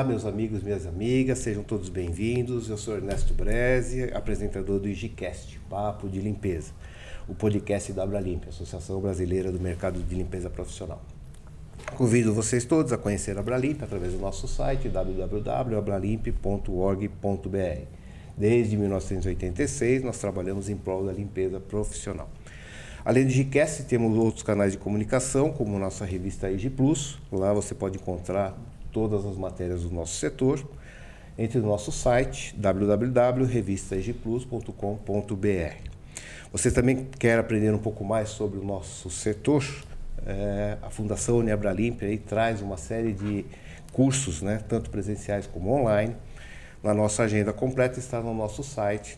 meus amigos, minhas amigas, sejam todos bem-vindos. Eu sou Ernesto Bresi, apresentador do IGCast, Papo de Limpeza, o podcast da Abralimp, Associação Brasileira do Mercado de Limpeza Profissional. Convido vocês todos a conhecer a Abralimp através do nosso site www.abralimp.org.br. Desde 1986, nós trabalhamos em prol da limpeza profissional. Além do IGCast, temos outros canais de comunicação, como nossa revista IG Plus. Lá você pode encontrar todas as matérias do nosso setor. Entre no nosso site www.revistaigplus.com.br. Você também quer aprender um pouco mais sobre o nosso setor? A Fundação Uniabralimp aí traz uma série de cursos, tanto presenciais como online. Na nossa agenda completa está no nosso site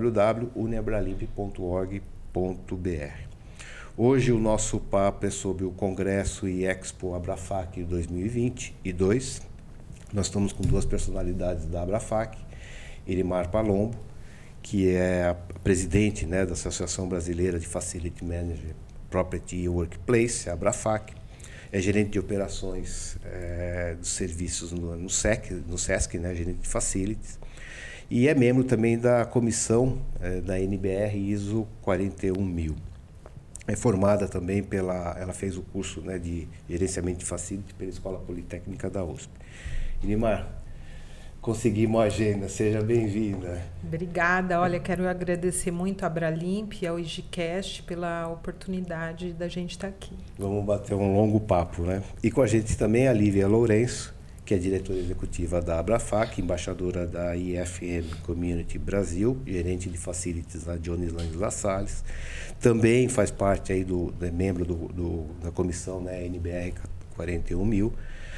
www.uniabralimp.org.br. Hoje o nosso papo é sobre o Congresso e Expo Abrafac 2022. Nós estamos com duas personalidades da Abrafac, Irimar Palombo, que é a presidente da Associação Brasileira de Facility Manager Property e Workplace, a Abrafac, é gerente de operações dos serviços no SESC, gerente de Facilities, e é membro também da comissão da NBR ISO 41000. É formada também ela fez o curso de gerenciamento de Facility pela Escola Politécnica da USP. Irimar, conseguimos a agenda, seja bem-vinda. Obrigada, olha, quero agradecer muito a Abralimp e ao IGCast pela oportunidade da gente estar aqui. Vamos bater um longo papo, E com a gente também a Lívia Lourenço, que é diretora executiva da Abrafac, embaixadora da IFM Community Brasil, gerente de Facilities na Jones Lang LaSalle. Também faz parte aí membro da comissão NBR 41000.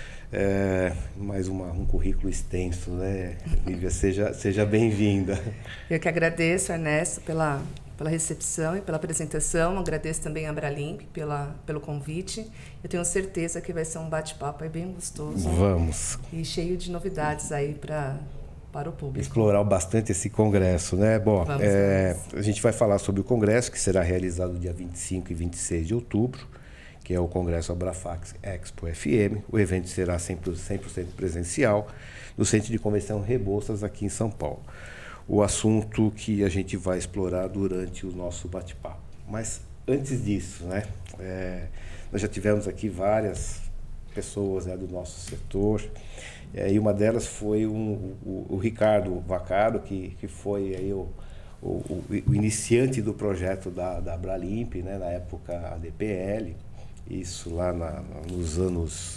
Mais um currículo extenso, Lívia, seja bem-vinda. Eu que agradeço, Ernesto, pela recepção e pela apresentação. Agradeço também a Abralimp pelo convite. Eu tenho certeza que vai ser um bate-papo bem gostoso. Vamos. E cheio de novidades aí para o público. Explorar bastante esse congresso, Bom, vamos. A gente vai falar sobre o congresso, que será realizado dia 25 e 26 de outubro, que é o Congresso Abrafac Expo FM. O evento será 100% presencial no Centro de Convenção Rebouças, aqui em São Paulo. O assunto que a gente vai explorar durante o nosso bate-papo. Mas antes disso, nós já tivemos aqui várias pessoas do nosso setor, e uma delas foi o Ricardo Vaccaro, que foi aí o iniciante do projeto da Abralimp, na época ADPL, isso lá nos anos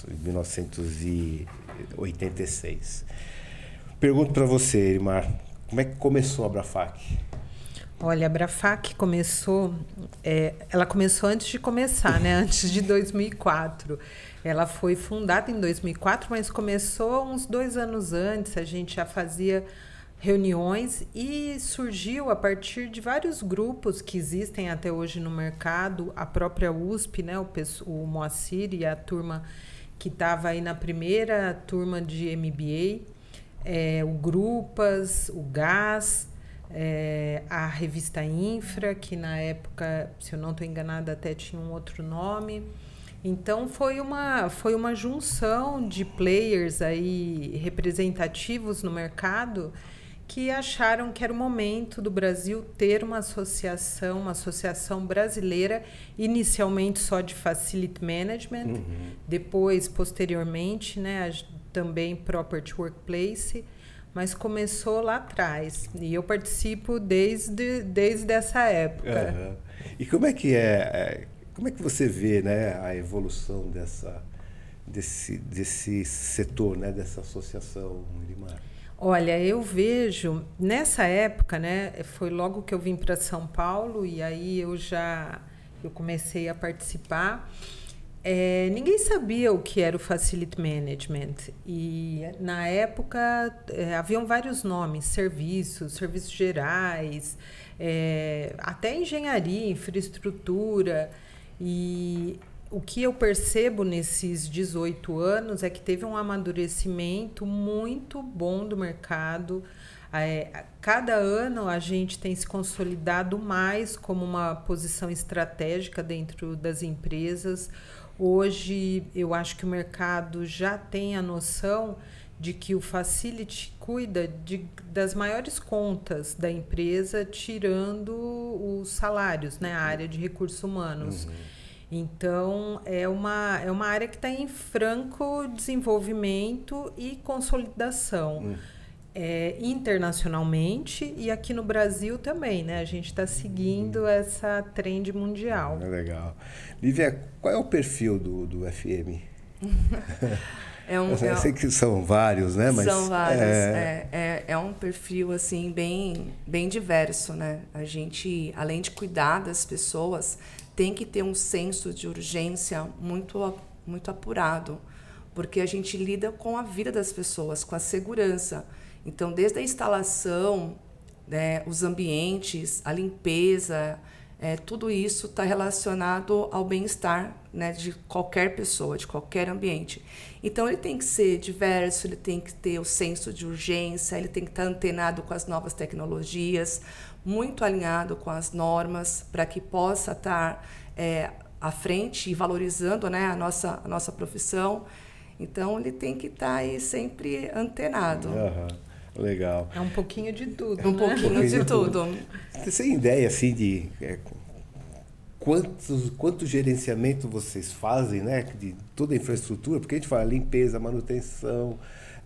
1986. Pergunto para você, Irimar, como é que começou a Abrafac? Olha, a Abrafac começou, ela começou antes de começar, antes de 2004. Ela foi fundada em 2004, mas começou uns 2 anos antes. A gente já fazia reuniões e surgiu a partir de vários grupos que existem até hoje no mercado. A própria USP, o Moacir e a turma que estava aí na primeira turma de MBA, o Grupas, o GAS, a revista Infra, que na época, se eu não estou enganada, até tinha um outro nome. Então foi uma junção de players aí representativos no mercado que acharam que era o momento do Brasil ter uma associação brasileira, inicialmente só de Facility Management, depois, posteriormente, também Property Workplace, mas começou lá atrás. E eu participo desde essa época. Uhum. E como é que você vê a evolução desse setor, dessa associação, Irimar? Olha, eu vejo, nessa época, foi logo que eu vim para São Paulo e aí eu comecei a participar. Ninguém sabia o que era o Facility Management e na época haviam vários nomes, serviços gerais, até engenharia, infraestrutura. E o que eu percebo nesses 18 anos é que teve um amadurecimento muito bom do mercado. Cada ano a gente tem se consolidado mais como uma posição estratégica dentro das empresas. Hoje eu acho que o mercado já tem a noção de que o Facility cuida das maiores contas da empresa, tirando os salários, né? A área de recursos humanos. Então, é uma área que está em franco desenvolvimento e consolidação. Internacionalmente e aqui no Brasil também, né? A gente está seguindo essa trend mundial. Legal. Lívia, qual é o perfil do FM? Eu sei que são vários, né? Mas são vários. É um perfil assim bem diverso, né? A gente, além de cuidar das pessoas, tem que ter um senso de urgência muito apurado, porque a gente lida com a vida das pessoas, com a segurança. Então, desde a instalação, né, os ambientes, a limpeza, tudo isso está relacionado ao bem-estar, né, de qualquer pessoa, de qualquer ambiente. Então, ele tem que ser diverso, ele tem que ter o senso de urgência, ele tem que estar antenado com as novas tecnologias, muito alinhado com as normas, para que possa estar à frente e valorizando, né, a nossa profissão. Então, ele tem que estar aí sempre antenado. Legal. É um pouquinho de tudo. Um pouquinho de tudo. Você tem ideia assim de quanto gerenciamento vocês fazem, né, de toda a infraestrutura? Porque a gente fala limpeza, manutenção,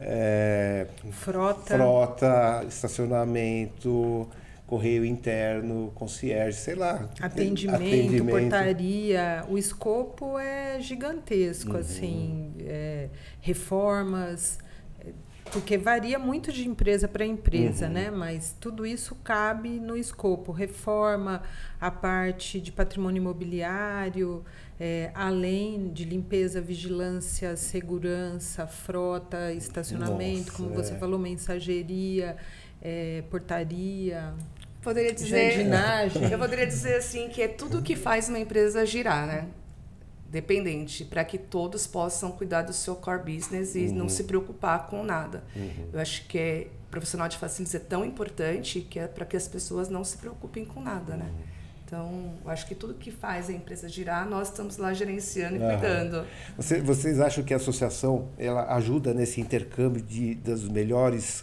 frota, estacionamento, correio interno, concierge, sei lá. Atendimento, portaria. O escopo é gigantesco, assim, reformas. Porque varia muito de empresa para empresa, né? Mas tudo isso cabe no escopo. Reforma, a parte de patrimônio imobiliário, além de limpeza, vigilância, segurança, frota, estacionamento, como você falou, mensageria, portaria, jardinagem. Eu poderia dizer assim que é tudo que faz uma empresa girar, né? Dependente, para que todos possam cuidar do seu core business e não se preocupar com nada. Eu acho que profissional de facilities é tão importante que é para que as pessoas não se preocupem com nada, né? Então, eu acho que tudo que faz a empresa girar, nós estamos lá gerenciando e cuidando. Vocês acham que a associação ela ajuda nesse intercâmbio das melhores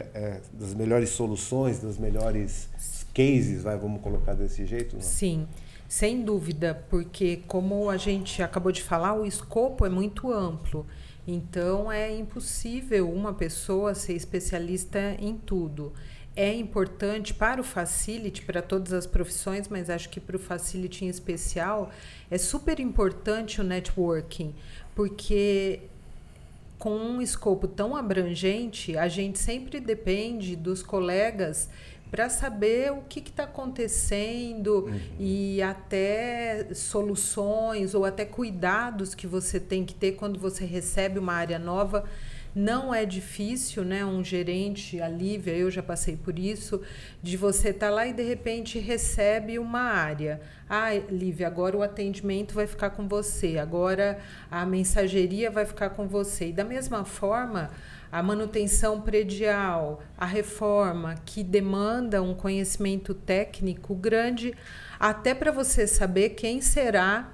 soluções, das melhores cases, vamos colocar desse jeito? Não? Sim. Sem dúvida, porque como a gente acabou de falar, o escopo é muito amplo. Então, é impossível uma pessoa ser especialista em tudo. É importante para o Facility, para todas as profissões, mas acho que para o Facility em especial, é super importante o networking, porque com um escopo tão abrangente, a gente sempre depende dos colegas para saber o que está acontecendo e até soluções ou até cuidados que você tem que ter quando você recebe uma área nova. Não é difícil, né? Um gerente, a Lívia, eu já passei por isso, de você estar lá e de repente recebe uma área. Lívia, agora o atendimento vai ficar com você, agora a mensageria vai ficar com você. E da mesma forma, a manutenção predial, a reforma, que demanda um conhecimento técnico grande, até para você saber quem será,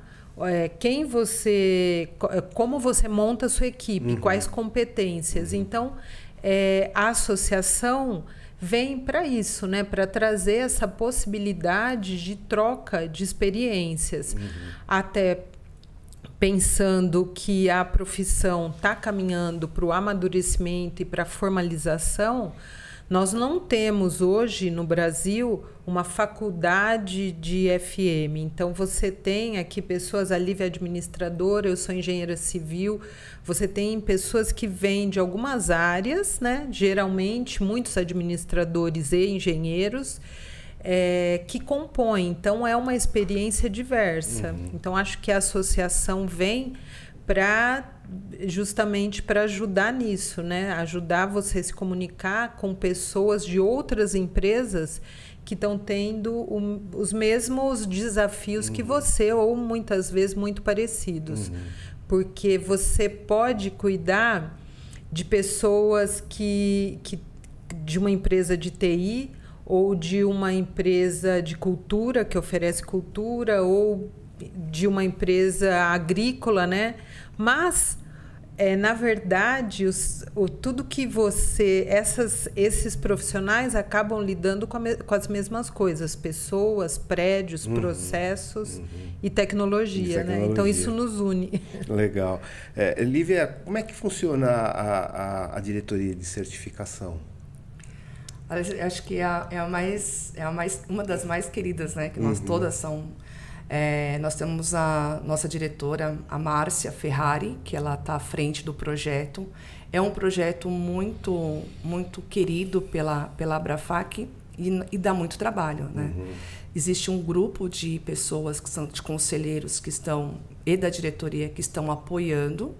como você monta a sua equipe, quais competências. Então, a associação vem para isso, né? Para trazer essa possibilidade de troca de experiências, até pensando que a profissão está caminhando para o amadurecimento e para a formalização. Nós não temos hoje no Brasil uma faculdade de FM. Então, você tem aqui pessoas, a Lívia é administradora, eu sou engenheira civil. Você tem pessoas que vêm de algumas áreas, né? Geralmente, muitos administradores e engenheiros, que compõem. Então, é uma experiência diversa. Então, acho que a associação vem justamente para ajudar nisso, né? Ajudar você a se comunicar com pessoas de outras empresas que estão tendo os mesmos desafios que você, ou muitas vezes muito parecidos. Porque você pode cuidar de pessoas de uma empresa de TI ou de uma empresa de cultura, que oferece cultura, ou de uma empresa agrícola, né? Mas na verdade, tudo que esses profissionais acabam lidando com as mesmas coisas, pessoas, prédios, processos e tecnologia, né? Então isso nos une. Legal. Lívia, como é que funciona a diretoria de certificação? Acho que uma das mais queridas, né? Que nós todas são. Nós temos a nossa diretora, a Márcia Ferrari, que ela está à frente do projeto. É um projeto muito, muito querido pela Abrafac e dá muito trabalho, né? Existe um grupo de pessoas que são de conselheiros e da diretoria que estão apoiando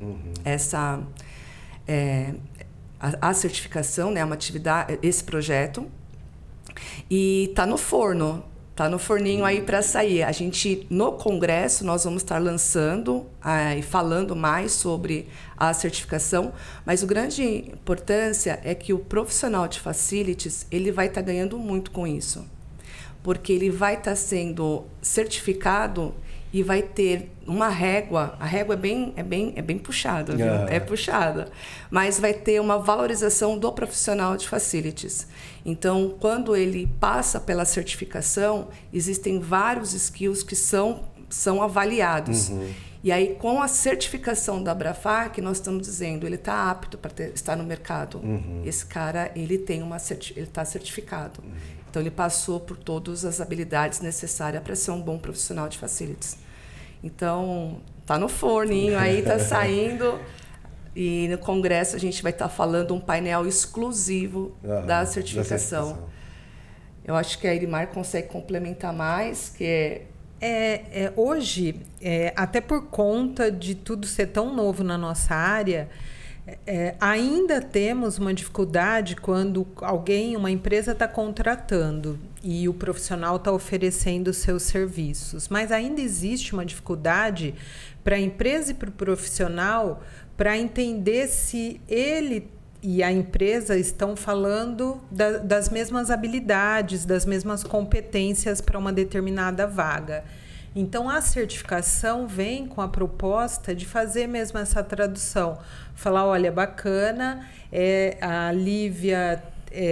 a certificação, né? Uma atividade, esse projeto, e está no forno. Está no forninho aí para sair. A gente, no congresso, nós vamos estar lançando e falando mais sobre a certificação, mas a grande importância é que o profissional de facilities, ele vai estar ganhando muito com isso, porque ele vai estar sendo certificado e vai ter uma régua. A régua é bem puxada, viu? É puxada. Mas vai ter uma valorização do profissional de facilities. Então, quando ele passa pela certificação, existem vários skills que são avaliados. E aí, com a certificação da Abrafac, nós estamos dizendo, ele está apto para estar no mercado. Esse cara, ele está certificado. Então, ele passou por todas as habilidades necessárias para ser um bom profissional de facilities. Então, está no forninho, aí está saindo. E no congresso a gente vai estar falando um painel exclusivo da certificação. Eu acho que a Irimar consegue complementar mais, que hoje, até por conta de tudo ser tão novo na nossa área, ainda temos uma dificuldade quando uma empresa está contratando e o profissional está oferecendo seus serviços. Mas ainda existe uma dificuldade para a empresa e para o profissional para entender se ele e a empresa estão falando das mesmas habilidades, das mesmas competências para uma determinada vaga. Então, a certificação vem com a proposta de fazer mesmo essa tradução. Falar, olha, bacana, a Lívia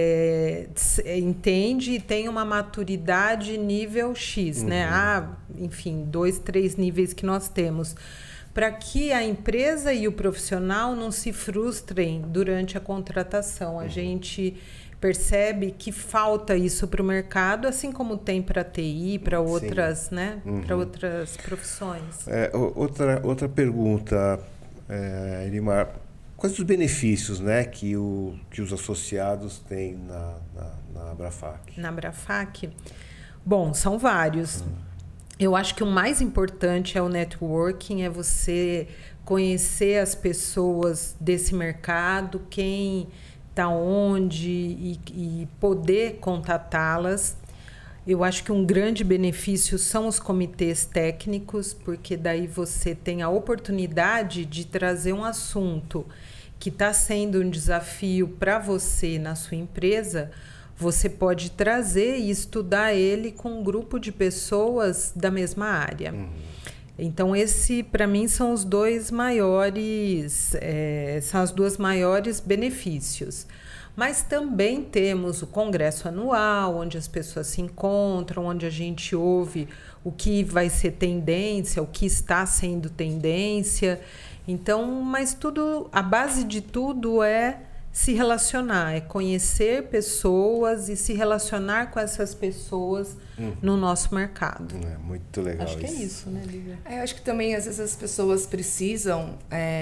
entende e tem uma maturidade nível X, né? Enfim, 2, 3 níveis que nós temos. Para que a empresa e o profissional não se frustrem durante a contratação. A gente percebe que falta isso para o mercado, assim como tem para a TI, para outras, né? Para outras profissões. Outra pergunta, Irimar. Quais os benefícios, né, que os associados têm na Abrafac? Na Abrafac? Bom, são vários. Eu acho que o mais importante é o networking, é você conhecer as pessoas desse mercado, quem está onde e poder contatá-las. Eu acho que um grande benefício são os comitês técnicos, porque daí você tem a oportunidade de trazer um assunto que está sendo um desafio para você na sua empresa. Você pode trazer e estudar ele com um grupo de pessoas da mesma área. Então, para mim, são os dois maiores, são as duas maiores benefícios. Mas também temos o congresso anual, onde as pessoas se encontram, onde a gente ouve o que vai ser tendência, o que está sendo tendência. Então, mas a base de tudo é se relacionar, é conhecer pessoas e se relacionar com essas pessoas no nosso mercado. Muito legal. Acho que é isso, né, Lívia? Eu acho que também, às vezes, as pessoas precisam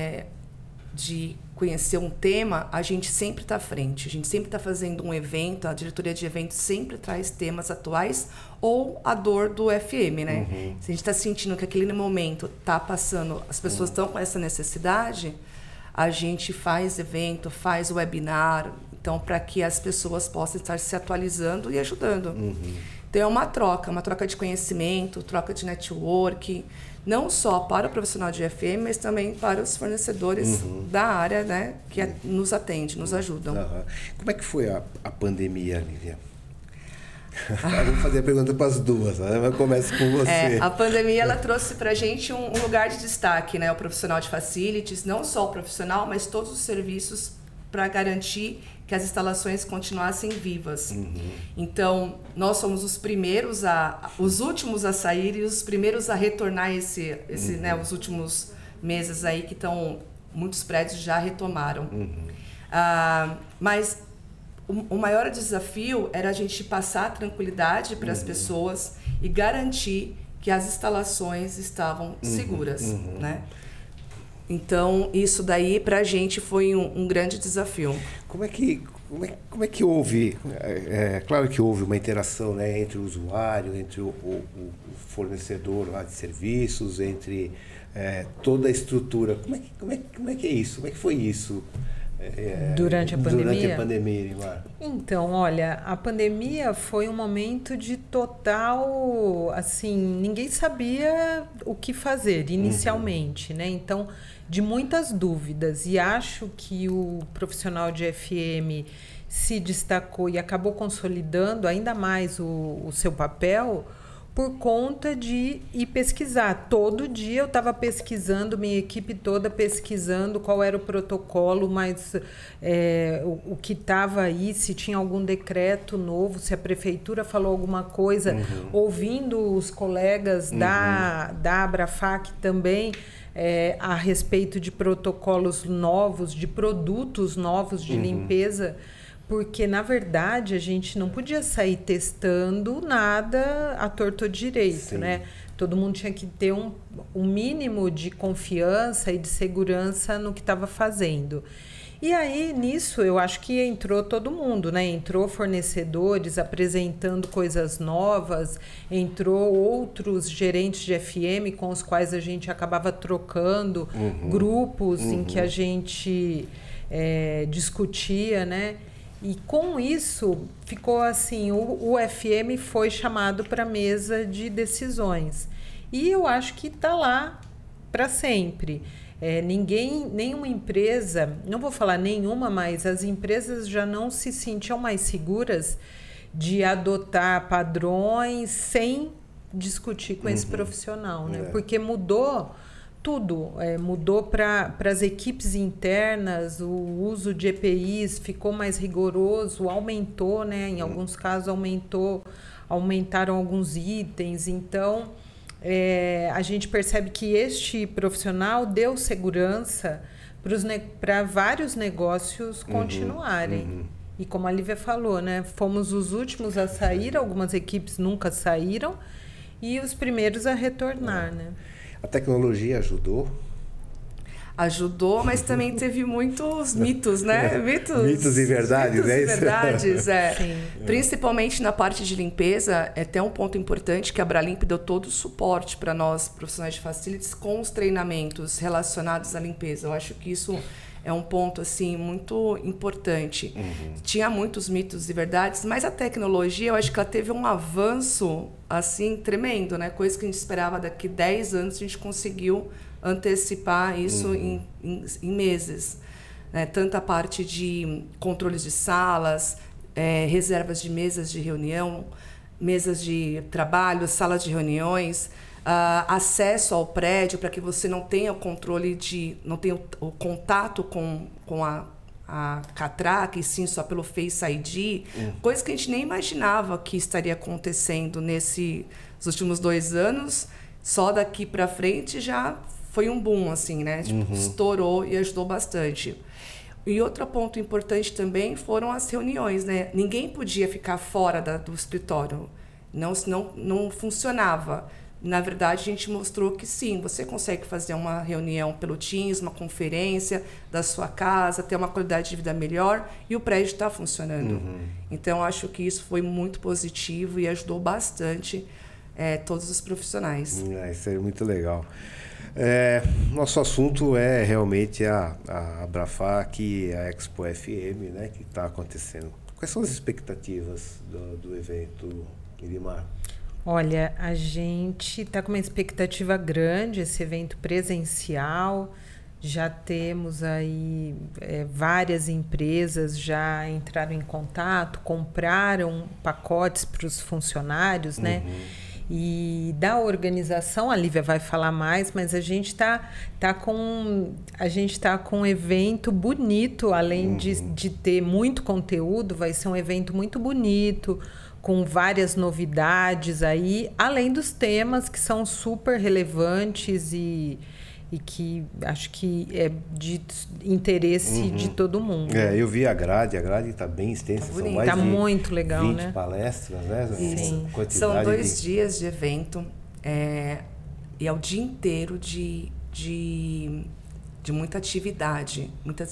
de conhecer um tema. A gente sempre está à frente, a gente sempre está fazendo um evento, a diretoria de eventos sempre traz temas atuais ou a dor do FM, né? Se a gente está sentindo que aquele momento está passando, as pessoas estão com essa necessidade, a gente faz evento, faz webinar, então, para que as pessoas possam estar se atualizando e ajudando. Então, é uma troca de conhecimento, troca de network, não só para o profissional de FM, mas também para os fornecedores da área, né, que nos atendem, nos ajudam. Como é que foi a pandemia, Lívia? Vamos fazer a pergunta para as duas, né? Começa com você. A pandemia ela trouxe para a gente um lugar de destaque, né? O profissional de facilities, não só o profissional, mas todos os serviços para garantir que as instalações continuassem vivas. Então, nós somos os primeiros os últimos a sair e os primeiros a retornar né, os últimos meses aí que muitos prédios já retomaram. Mas o maior desafio era a gente passar tranquilidade para as pessoas e garantir que as instalações estavam seguras, né? Então, isso daí para a gente foi um grande desafio. Como é que houve? Claro que houve uma interação, né, entre o usuário, entre o fornecedor lá de serviços, entre toda a estrutura. Como é que é isso? Como é que foi isso? Durante a pandemia? Durante a pandemia, Irimar. Então, olha, a pandemia foi um momento de total, assim, ninguém sabia o que fazer inicialmente, né? Então, de muitas dúvidas. E acho que o profissional de FM se destacou e acabou consolidando ainda mais o seu papel por conta de ir pesquisar. Todo dia eu estava pesquisando, minha equipe toda pesquisando qual era o protocolo, mas o que estava aí, se tinha algum decreto novo, se a prefeitura falou alguma coisa, ouvindo os colegas da Abrafac também a respeito de protocolos novos, de produtos novos de limpeza, porque, na verdade, a gente não podia sair testando nada à torto ou direito, né? Todo mundo tinha que ter um mínimo de confiança e de segurança no que estava fazendo. E aí, nisso, eu acho que entrou todo mundo, né? Entrou fornecedores apresentando coisas novas, entrou outros gerentes de FM com os quais a gente acabava trocando grupos em que a gente discutia, né? E com isso ficou assim, o FM foi chamado para a mesa de decisões. E eu acho que está lá para sempre. Nenhuma empresa, não vou falar nenhuma, mas as empresas já não se sentiam mais seguras de adotar padrões sem discutir com esse profissional, né? Porque mudou tudo, mudou para as equipes internas, o uso de EPIs ficou mais rigoroso, aumentou, né? Em alguns casos aumentaram alguns itens. Então, a gente percebe que este profissional deu segurança para vários negócios continuarem. E como a Lívia falou, né? Fomos os últimos a sair, algumas equipes nunca saíram, e os primeiros a retornar, né? A tecnologia ajudou? Ajudou, mas também teve muitos mitos, né? Mitos e verdades, mitos é e isso? verdades, Principalmente na parte de limpeza, é até um ponto importante que a Abralimp deu todo o suporte para nós, profissionais de facilities, com os treinamentos relacionados à limpeza. Eu acho que isso é um ponto assim muito importante. Tinha muitos mitos e verdades, mas a tecnologia, eu acho que ela teve um avanço assim tremendo, né? Coisa que a gente esperava daqui 10 anos, a gente conseguiu antecipar isso em meses. Tanto a parte de controles de salas, reservas de mesas de reunião, mesas de trabalho, salas de reuniões, acesso ao prédio para que você não tenha o controle não tenha o contato com a catraca, e sim só pelo Face ID, coisa que a gente nem imaginava que estaria acontecendo nesses últimos 2 anos. Só daqui para frente já foi um boom, assim, né? Tipo, estourou e ajudou bastante. E outro ponto importante também foram as reuniões, né? Ninguém podia ficar fora do escritório, não funcionava. Na verdade, a gente mostrou que sim, você consegue fazer uma reunião pelo Teams, uma conferência da sua casa, ter uma qualidade de vida melhor e o prédio está funcionando. Então, acho que isso foi muito positivo e ajudou bastante todos os profissionais. Isso é muito legal. Nosso assunto é realmente a Abrafac e a Expo FM, né, que está acontecendo. Quais são as expectativas do evento, Irimar? Olha, a gente está com uma expectativa grande, esse evento presencial, Já temos aí várias empresas já entraram em contato, compraram pacotes para os funcionários, né? E da organização, a Lívia vai falar mais, mas a gente tá com um evento bonito, além de ter muito conteúdo, vai ser um evento muito bonito, com várias novidades aí, além dos temas que são super relevantes e que acho que é de interesse de todo mundo. Eu vi a grade está bem extensa. São mais de muito legal, 20 né? palestras, né? Sim. São 2 dias de evento e é o dia inteiro de muita atividade.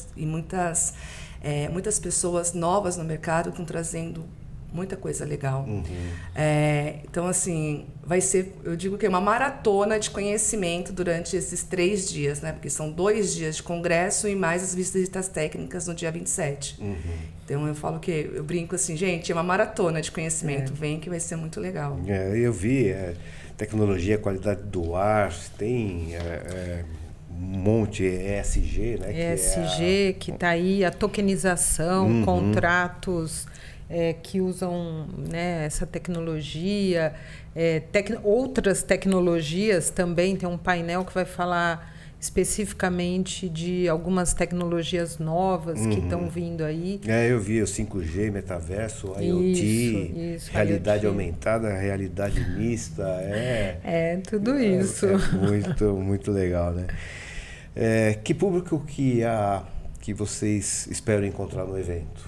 Muitas pessoas novas no mercado estão trazendo muita coisa legal. Então, assim, vai ser, eu digo que é uma maratona de conhecimento durante esses 3 dias, né? Porque são 2 dias de congresso e mais as visitas técnicas no dia 27. Então, eu brinco assim, gente, é uma maratona de conhecimento. Vem que vai ser muito legal. Eu vi tecnologia, qualidade do ar, tem um monte ESG, né? ESG, que está aí, a tokenização, contratos que usam, né, essa tecnologia, outras tecnologias também. Tem um painel que vai falar especificamente de algumas tecnologias novas que estão vindo aí. Eu vi o 5G, metaverso, IoT, realidade aumentada, realidade mista. Tudo isso. Muito, muito legal, né? Que público que vocês esperam encontrar no evento?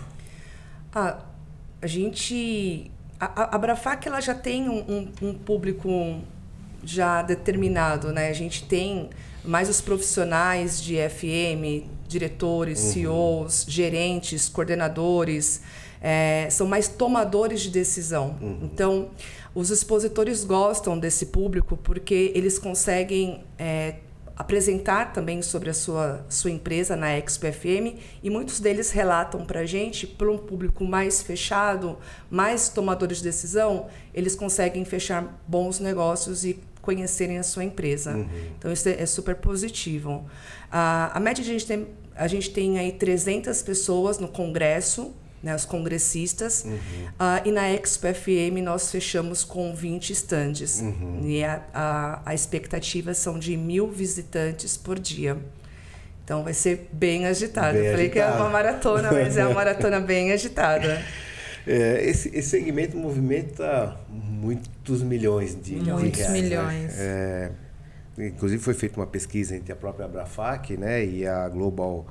A Abrafac, ela já tem um público já determinado, né? A gente tem mais os profissionais de FM, diretores, CEOs, gerentes, coordenadores, são mais tomadores de decisão. Então, os expositores gostam desse público porque eles conseguem apresentar também sobre a sua empresa na Expo FM, e muitos deles relatam para a gente, para um público mais fechado, mais tomadores de decisão, eles conseguem fechar bons negócios e conhecerem a sua empresa. Então, isso é super positivo. A média, a gente tem aí 300 pessoas no congresso, né, os congressistas, e na Expo FM nós fechamos com 20 estandes. E a expectativa são de 1.000 visitantes por dia. Então vai ser bem agitado. Eu falei que é uma maratona, mas é uma maratona bem agitada. Esse segmento movimenta muitos milhões de reais. Muitos milhões. Né? Inclusive foi feita uma pesquisa entre a própria Abrafac, né, e a Global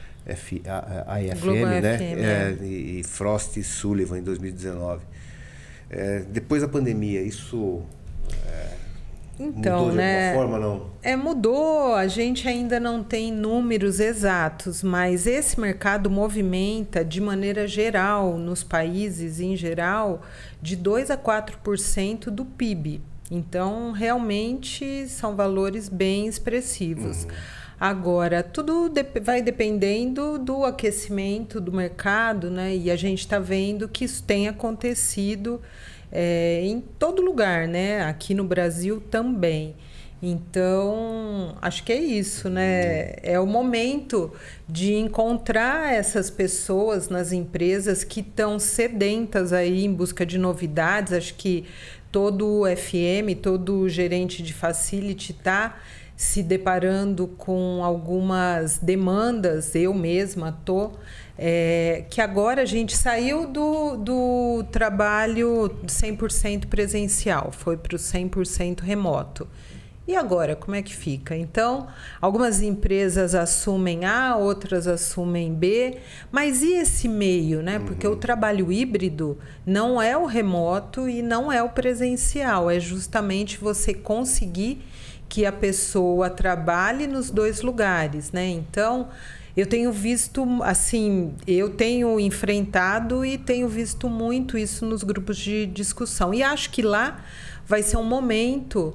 AFM, né? E Frost e Sullivan em 2019. Depois da pandemia, isso mudou de alguma forma, não? Mudou. A gente ainda não tem números exatos, mas esse mercado movimenta de maneira geral, nos países em geral, de 2% a 4% do PIB. Então, realmente, são valores bem expressivos. Agora, tudo vai dependendo do aquecimento do mercado, né? E a gente está vendo que isso tem acontecido em todo lugar, né? Aqui no Brasil também. Então, acho que é isso, né? É o momento de encontrar essas pessoas nas empresas que estão sedentas aí em busca de novidades. Acho que todo FM, todo gerente de facility está se deparando com algumas demandas. Eu mesma estou, que agora a gente saiu do trabalho 100% presencial, foi para o 100% remoto. E agora, como é que fica? Então, algumas empresas assumem A, outras assumem B, mas e esse meio, né? Porque o trabalho híbrido não é o remoto e não é o presencial, é justamente você conseguir que a pessoa trabalhe nos 2 lugares, né? Então, eu tenho visto, assim, eu tenho enfrentado e tenho visto muito isso nos grupos de discussão. E acho que lá vai ser um momento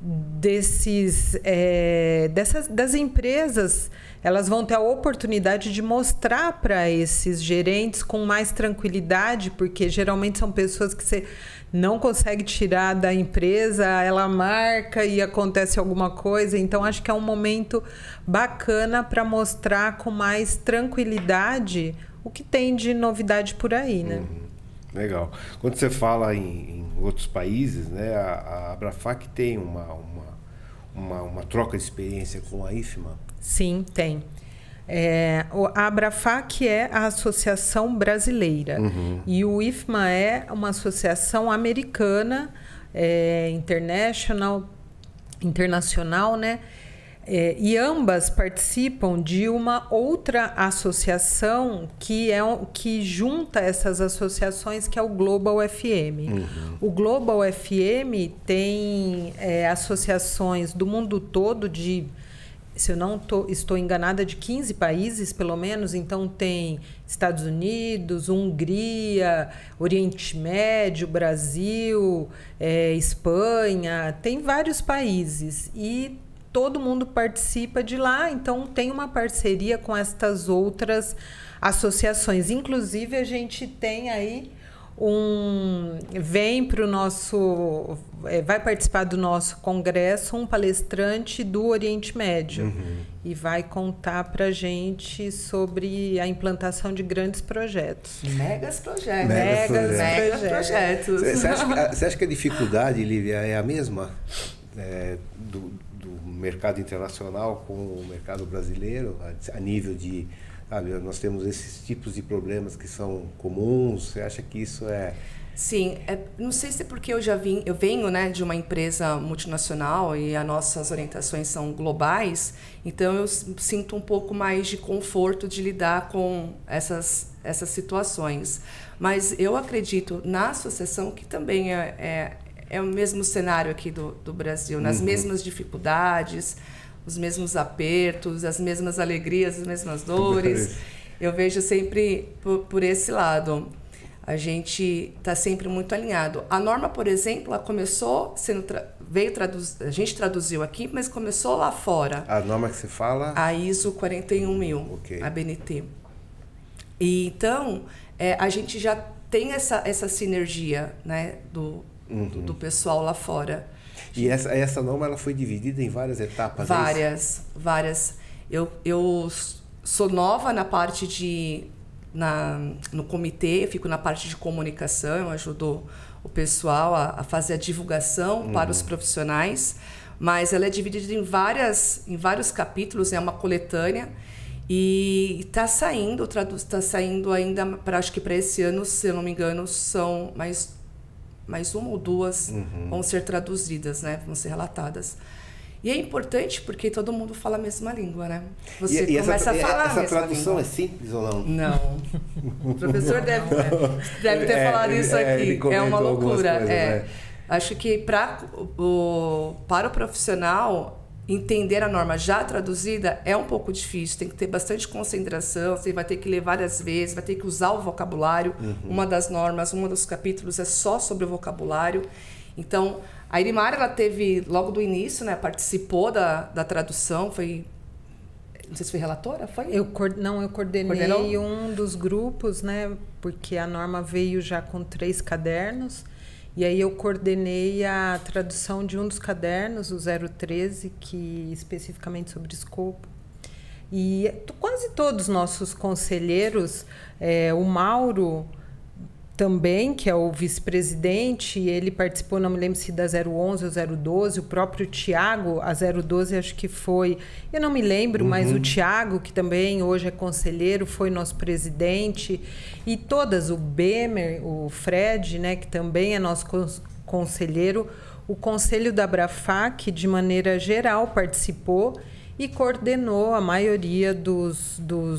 das empresas, elas vão ter a oportunidade de mostrar para esses gerentes com mais tranquilidade, porque geralmente são pessoas que você não consegue tirar da empresa, ela marca e acontece alguma coisa. Então, acho que é um momento bacana para mostrar com mais tranquilidade o que tem de novidade por aí, né? Legal. Quando você fala em outros países, né, a Abrafac tem uma troca de experiência com a IFMA? Sim, tem. A Abrafac é a associação brasileira e o IFMA é uma associação americana, internacional, né? E ambas participam de uma outra associação que junta essas associações, que é o Global FM. O Global FM tem associações do mundo todo, se eu não estou enganada, de 15 países, pelo menos. Então, tem Estados Unidos, Hungria, Oriente Médio, Brasil, Espanha, tem vários países. E todo mundo participa de lá, então tem uma parceria com estas outras associações. Inclusive, a gente tem aí vem para o nosso... vai participar do nosso congresso um palestrante do Oriente Médio e vai contar para a gente sobre a implantação de grandes projetos. Megas projetos. Megas projetos. Você acha que a dificuldade, Lívia, é a mesma do mercado internacional com o mercado brasileiro, a nível de... Sabe, nós temos esses tipos de problemas que são comuns. Você acha que isso é... Sim, não sei se é porque eu venho, né, de uma empresa multinacional e as nossas orientações são globais, então eu sinto um pouco mais de conforto de lidar com essas situações. Mas eu acredito na associação que também é o mesmo cenário aqui do Brasil, nas mesmas dificuldades, os mesmos apertos, as mesmas alegrias, as mesmas dores. Eu vejo sempre por esse lado. A gente está sempre muito alinhado. A norma, por exemplo, ela começou a gente traduziu aqui, mas começou lá fora. A norma que você fala? A ISO 41000, a BNT. E então, a gente já tem essa sinergia, né, do pessoal lá fora. E essa norma ela foi dividida em várias etapas? Várias. Eu sou nova na parte no comitê, eu fico na parte de comunicação, eu ajudo o pessoal a fazer a divulgação para os profissionais, mas ela é dividida em vários capítulos, é uma coletânea, e está saindo ainda, acho que para esse ano, se eu não me engano, são mais uma ou duas vão ser traduzidas, né? Vão ser relatadas. E é importante porque todo mundo fala a mesma língua, né? Você começa a falar a mesma língua. Essa tradução é simples ou não? Não. O professor deve ter falado isso aqui. É uma loucura. Coisas, né? Acho que para o profissional entender a norma já traduzida é um pouco difícil. Tem que ter bastante concentração, você vai ter que ler várias vezes, vai ter que usar o vocabulário. Uma das normas, um dos capítulos é só sobre o vocabulário. Então, a Irimara, ela teve, logo do início, né, participou da tradução, não sei se foi relatora, foi? Eu coordenei um dos grupos, né, porque a norma veio já com 3 cadernos, e aí eu coordenei a tradução de um dos cadernos, o 013, que especificamente sobre escopo. E quase todos os nossos conselheiros, o Mauro também, que é o vice-presidente, ele participou, não me lembro se da 011 ou 012, o próprio Tiago, a 012 acho que foi, eu não me lembro, mas o Tiago, que também hoje é conselheiro, foi nosso presidente, e todas, o Bemer, o Fred, né, que também é nosso conselheiro, o Conselho da Abrafac, de maneira geral, participou e coordenou a maioria dos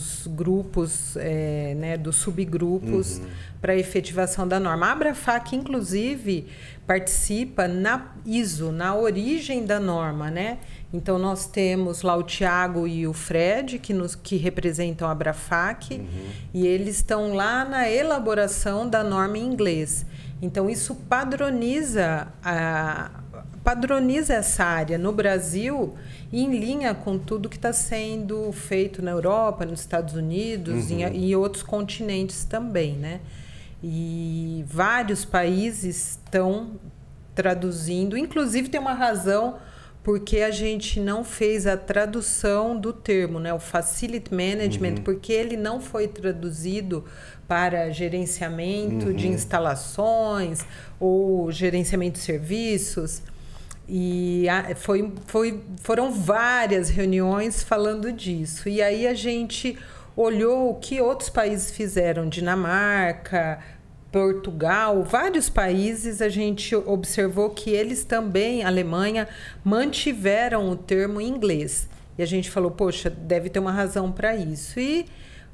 grupos, né, dos subgrupos para a efetivação da norma. A Abrafac, inclusive, participa na ISO, na origem da norma, né? Então, nós temos lá o Tiago e o Fred, que representam a Abrafac, e eles estão lá na elaboração da norma em inglês. Então, isso padroniza padroniza essa área no Brasil e em linha com tudo que está sendo feito na Europa, nos Estados Unidos e em outros continentes também, né? E vários países estão traduzindo, inclusive tem uma razão porque a gente não fez a tradução do termo, né? O Facility Management, porque ele não foi traduzido para gerenciamento de instalações ou gerenciamento de serviços. E foram várias reuniões falando disso. E aí a gente olhou o que outros países fizeram, Dinamarca, Portugal, vários países, a gente observou que eles também, Alemanha, mantiveram o termo em inglês. E a gente falou, poxa, deve ter uma razão para isso. E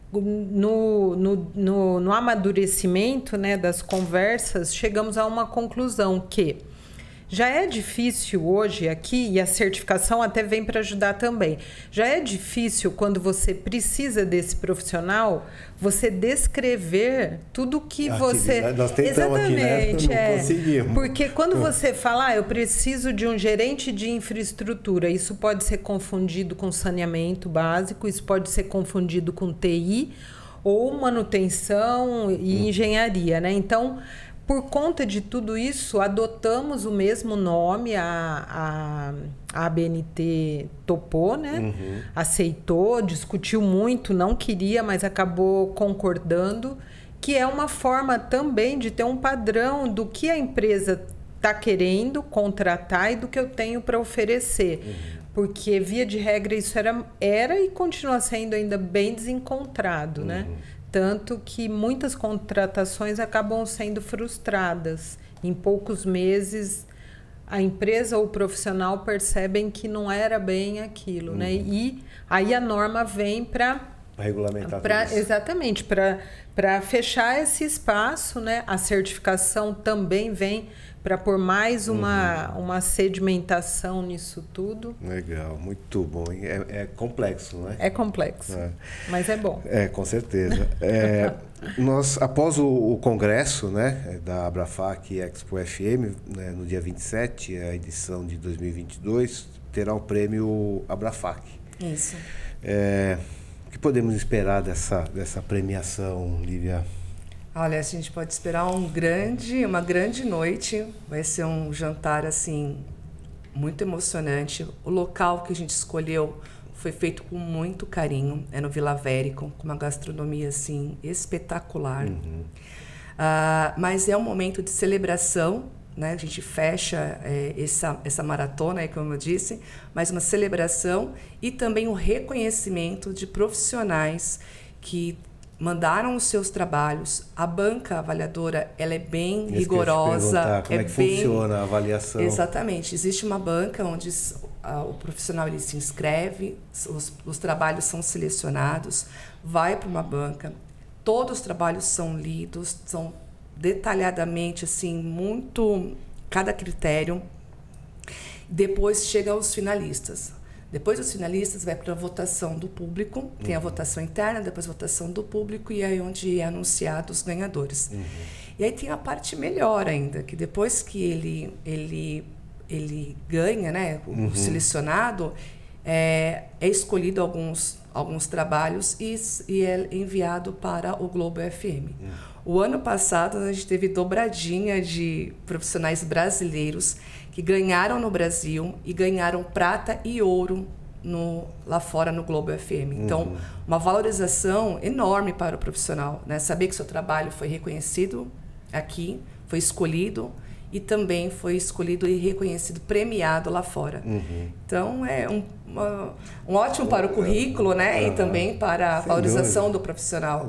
no amadurecimento, né, das conversas, chegamos a uma conclusão que já é difícil hoje aqui, e a certificação até vem para ajudar também, já é difícil quando você precisa desse profissional, você descrever tudo que você... Nós tentamos exatamente, aqui, né? Não conseguimos. Porque quando você fala, eu preciso de um gerente de infraestrutura, isso pode ser confundido com saneamento básico, isso pode ser confundido com TI, ou manutenção e engenharia, né? Então, por conta de tudo isso, adotamos o mesmo nome, a ABNT topou, né? Aceitou, discutiu muito, não queria, mas acabou concordando, que é uma forma também de ter um padrão do que a empresa está querendo contratar e do que eu tenho para oferecer. Porque, via de regra, isso era e continua sendo ainda bem desencontrado, né? Tanto que muitas contratações acabam sendo frustradas. Em poucos meses, a empresa ou o profissional percebem que não era bem aquilo, né? E aí a norma vem para regulamentar isso. Exatamente, para fechar esse espaço, né? A certificação também vem para pôr mais uma sedimentação nisso tudo. Legal, muito bom. É complexo, né? É complexo, mas é bom. Com certeza. Nós, após o congresso, né, da Abrafac Expo FM, né, no dia 27, a edição de 2022, terá o prêmio Abrafac. Isso. O que podemos esperar dessa premiação, Lívia? Olha, a gente pode esperar uma grande noite. Vai ser um jantar, assim, muito emocionante. O local que a gente escolheu foi feito com muito carinho. É no Vila Vérico, com uma gastronomia, assim, espetacular. Mas é um momento de celebração, né? A gente fecha essa maratona, como eu disse, mas uma celebração e também o reconhecimento de profissionais que mandaram os seus trabalhos. A banca avaliadora, ela é bem rigorosa. Como é que funciona a avaliação? Exatamente. Existe uma banca onde o profissional ele se inscreve, os trabalhos são selecionados, vai para uma banca, todos os trabalhos são lidos, são detalhadamente, assim, muito... cada critério. Depois chega aos finalistas. Depois dos finalistas vai para a votação do público, tem a votação interna, depois a votação do público e aí onde é anunciado os ganhadores. E aí tem a parte melhor ainda, que depois que ele ganha, né, o selecionado, é escolhido alguns trabalhos e é enviado para o Globo FM. O ano passado a gente teve dobradinha de profissionais brasileiros que ganharam no Brasil e ganharam prata e ouro lá fora no Globo FM. Então, uma valorização enorme para o profissional, né? Saber que seu trabalho foi reconhecido aqui, foi escolhido e também foi escolhido e reconhecido, premiado lá fora. Então, é um ótimo para o currículo, né? E também para a valorização do profissional.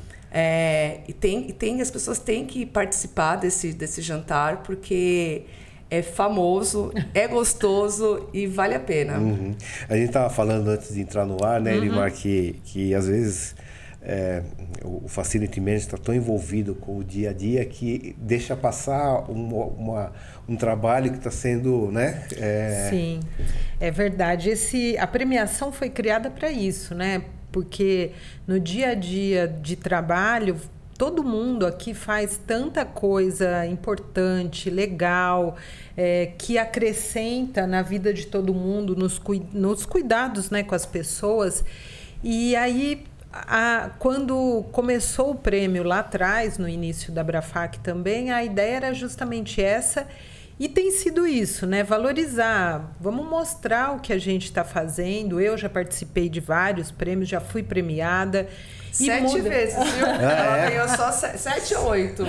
E as pessoas têm que participar desse jantar, porque é famoso, é gostoso e vale a pena. A gente estava falando antes de entrar no ar, né, Elimar, que às vezes o Facility Manager está tão envolvido com o dia a dia que deixa passar um trabalho que está sendo, né? Sim, é verdade. A premiação foi criada para isso, né? Porque no dia a dia de trabalho, todo mundo aqui faz tanta coisa importante, legal, que acrescenta na vida de todo mundo, nos cuidados, né, com as pessoas. E aí, quando começou o prêmio lá atrás, no início da Abrafac também, a ideia era justamente essa. E tem sido isso, né? Valorizar, vamos mostrar o que a gente está fazendo. Eu já participei de vários prêmios, já fui premiada. 7 vezes, viu? Ela ganhou só 7 ou 8?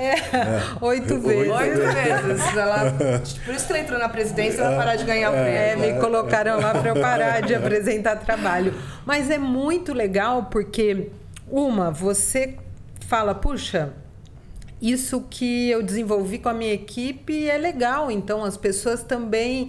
8 vezes. 8 vezes. Por isso que ela entrou na presidência, ela parar de ganhar o prêmio. Me colocaram lá para eu parar de apresentar trabalho. Mas é muito legal porque, você fala, puxa, isso que eu desenvolvi com a minha equipe é legal, então as pessoas também,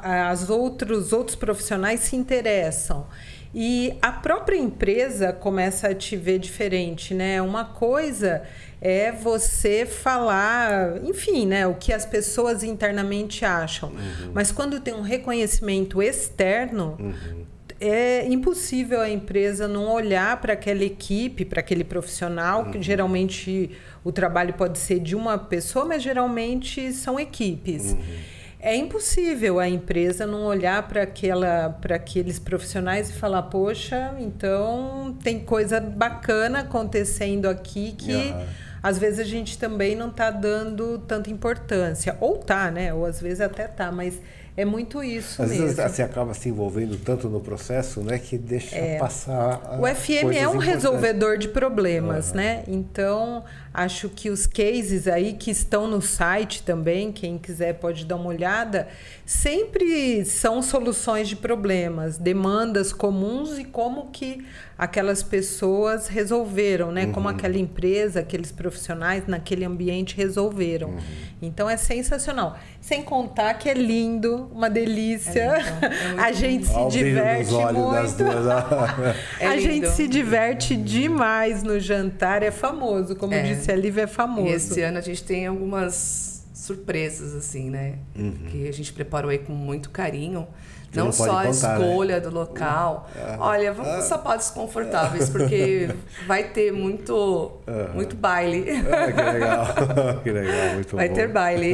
outros profissionais se interessam. E a própria empresa começa a te ver diferente, né? Uma coisa é você falar, enfim, né, o que as pessoas internamente acham. Mas quando tem um reconhecimento externo, é impossível a empresa não olhar para aquela equipe, para aquele profissional, que geralmente o trabalho pode ser de uma pessoa, mas geralmente são equipes. É impossível a empresa não olhar para aqueles profissionais e falar, poxa, então tem coisa bacana acontecendo aqui que às vezes a gente também não está dando tanta importância. Ou tá, né? Ou às vezes até tá, mas é muito isso mesmo. Às vezes você acaba se envolvendo tanto no processo, né, que deixa passar. O FM é um resolvedor de problemas, né? Então, acho que os cases aí que estão no site também, quem quiser pode dar uma olhada, sempre são soluções de problemas, demandas comuns e como que aquelas pessoas resolveram, né? Como aquela empresa, aqueles profissionais naquele ambiente resolveram. Então, é sensacional. Sem contar que é lindo, uma delícia. A gente se diverte muito. A gente se diverte demais no jantar. É famoso, como disse a Lívia, é famoso. E esse ano a gente tem algumas surpresas, assim, né? Que a gente preparou aí com muito carinho. Não só a escolha do local. Olha, vamos com sapatos confortáveis, porque vai ter muito baile. Que legal. Que legal, muito bom. Vai ter baile.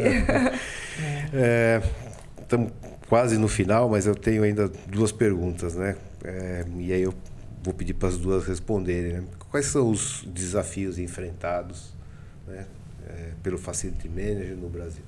Estamos quase no final, mas eu tenho ainda 2 perguntas, né? E aí eu vou pedir para as 2 responderem, né? Quais são os desafios enfrentados, né, pelo Facility Manager no Brasil?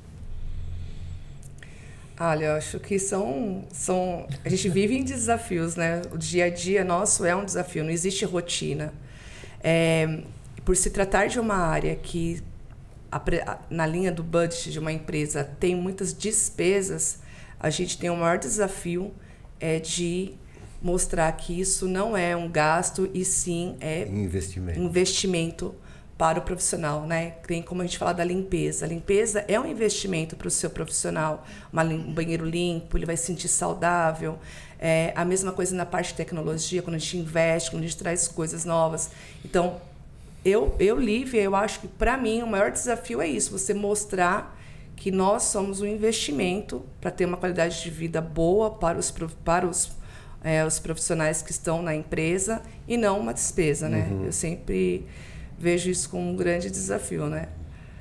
Olha, eu acho que a gente vive em desafios, né? O dia a dia nosso é um desafio, não existe rotina. Por se tratar de uma área que, na linha do budget de uma empresa, tem muitas despesas, a gente tem o maior desafio de mostrar que isso não é um gasto e sim investimento para o profissional, né? Tem como a gente falar da limpeza. A limpeza é um investimento para o seu profissional. Um banheiro limpo, ele vai se sentir saudável. A mesma coisa na parte de tecnologia, quando a gente investe, quando a gente traz coisas novas. Então, Lívia, eu acho que, para mim, o maior desafio é isso, você mostrar que nós somos um investimento para ter uma qualidade de vida boa para os profissionais que estão na empresa e não uma despesa, né? Eu sempre vejo isso como um grande desafio, né?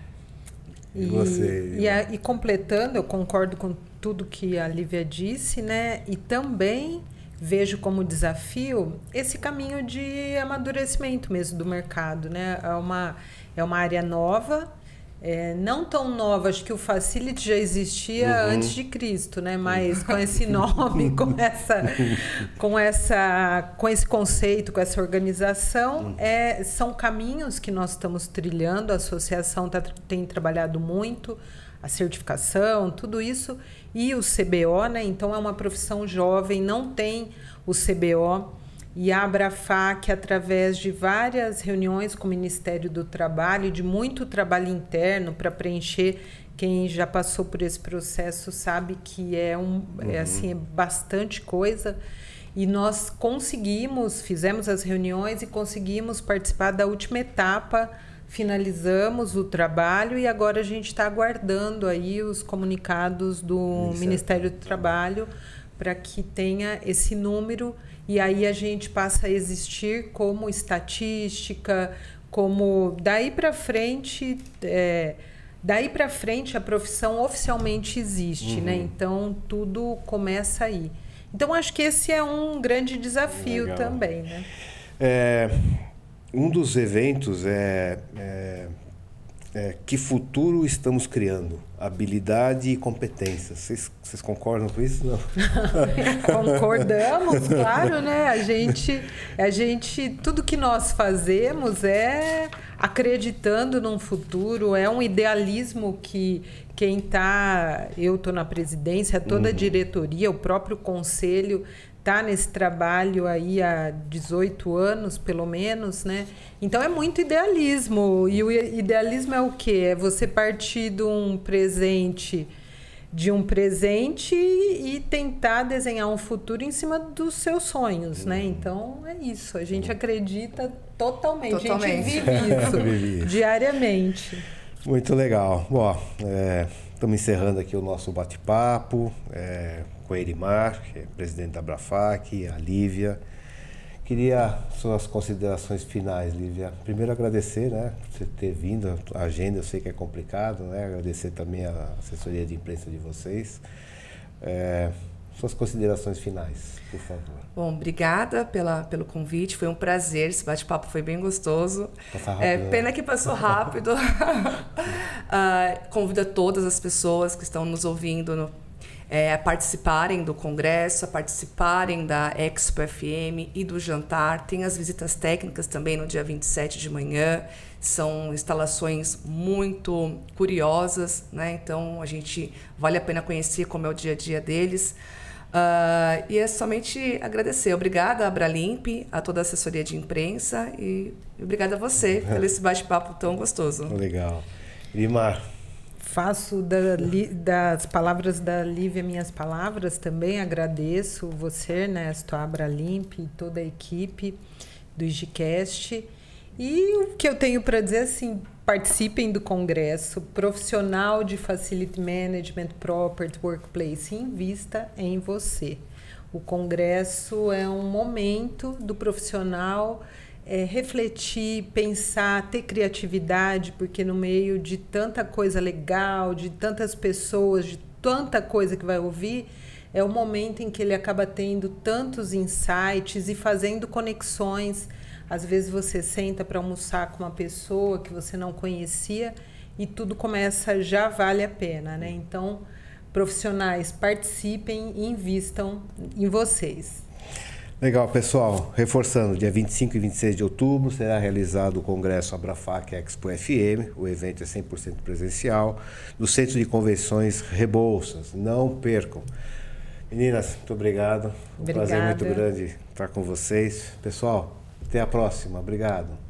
E completando, eu concordo com tudo que a Lívia disse, né? E também vejo como desafio esse caminho de amadurecimento mesmo do mercado, né? É uma área nova, não tão nova, acho que o Facility já existia antes de Cristo, né? Mas com esse nome, com esse conceito, com essa organização, são caminhos que nós estamos trilhando, a associação tem trabalhado muito, a certificação, tudo isso, e o CBO, né? Então é uma profissão jovem, não tem o CBO. E a Abrafac, através de várias reuniões com o Ministério do Trabalho e de muito trabalho interno para preencher, quem já passou por esse processo sabe que é bastante coisa. E nós fizemos as reuniões e conseguimos participar da última etapa, finalizamos o trabalho e agora a gente está aguardando aí os comunicados do Ministério do Trabalho para que tenha esse número. E aí a gente passa a existir como estatística, como daí para frente, a profissão oficialmente existe, né? Então tudo começa aí. Então acho que esse é um grande desafio também, né? Um dos eventos que futuro estamos criando? Habilidade e competência. Vocês concordam com isso? Não? Concordamos, claro, né? A gente, tudo que nós fazemos é acreditando num futuro, é um idealismo que eu estou na presidência, toda a diretoria, o próprio conselho está nesse trabalho aí há 18 anos, pelo menos, né? Então, é muito idealismo. E o idealismo é o quê? É você partir de um presente e tentar desenhar um futuro em cima dos seus sonhos, né? Então, é isso. A gente acredita totalmente. A gente vive isso diariamente. Muito legal. Bom, estamos encerrando aqui o nosso bate-papo com a Erimar, que é presidente da Abrafac, a Lívia. Queria suas considerações finais, Lívia. Primeiro, agradecer, né, por você ter vindo. A agenda eu sei que é complicado, né? Agradecer também a assessoria de imprensa de vocês. Suas considerações finais, por favor. Bom, obrigada pelo convite. Foi um prazer. Esse bate-papo foi bem gostoso. Passar rápido, pena que passou rápido. Convido a todas as pessoas que estão nos ouvindo a participarem do congresso, a participarem da Expo FM e do jantar. Tem as visitas técnicas também no dia 27 de manhã. São instalações muito curiosas, né? Então, vale a pena conhecer como é o dia a dia deles. E é somente agradecer. Obrigada a Abralimp, a toda a assessoria de imprensa e obrigada a você pelo esse bate-papo tão gostoso. Legal. Erimar. Faço das palavras da Lívia minhas palavras também. Agradeço você, Ernesto, a Abralimp e toda a equipe do IGCast. E o que eu tenho para dizer assim, participem do congresso profissional de Facility Management, Property, Workplace, invista em você. O congresso é um momento do profissional refletir, pensar, ter criatividade, porque no meio de tanta coisa legal, de tantas pessoas, de tanta coisa que vai ouvir, é o momento em que ele acaba tendo tantos insights e fazendo conexões. Às vezes você senta para almoçar com uma pessoa que você não conhecia e tudo começa, já vale a pena, né? Então, profissionais, participem e invistam em vocês. Legal, pessoal. Reforçando, dia 25 e 26 de outubro será realizado o Congresso Abrafac Expo FM. O evento é 100% presencial, no Centro de Convenções Rebouças. Não percam. Meninas, muito obrigado. Um prazer muito grande estar com vocês. Pessoal, até a próxima. Obrigado.